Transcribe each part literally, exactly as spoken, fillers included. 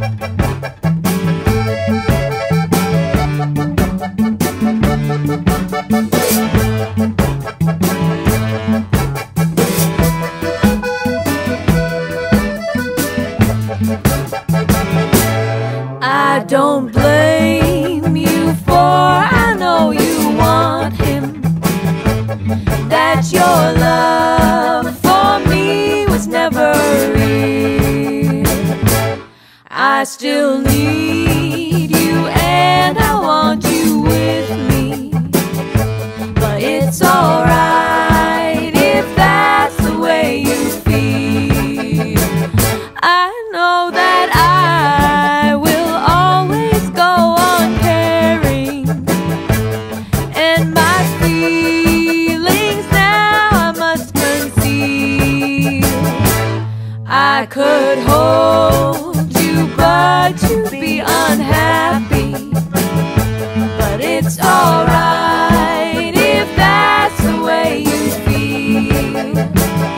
I don't blame you, for I know you want him. That your love for me was never real. I still need you and I want you with me, but it's alright if that's the way you feel. I know that I will always go on caring, and my feelings now I must conceal. I could hold you, but you'd be unhappy, but it's alright if that's the way you feel.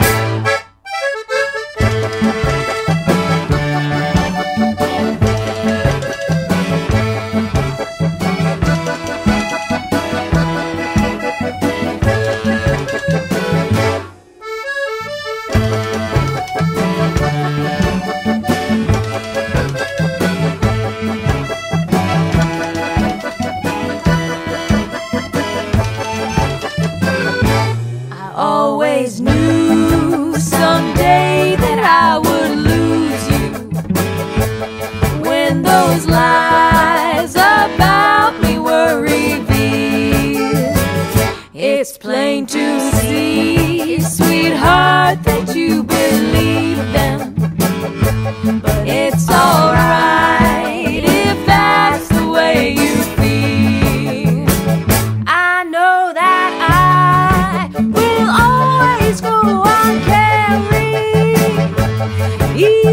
Always knew someday that I would lose you. When those lies about me were revealed, it's plain to see, sweetheart, that you believe them. But it's alright if that's the way you feel. I know that I will always go on caring.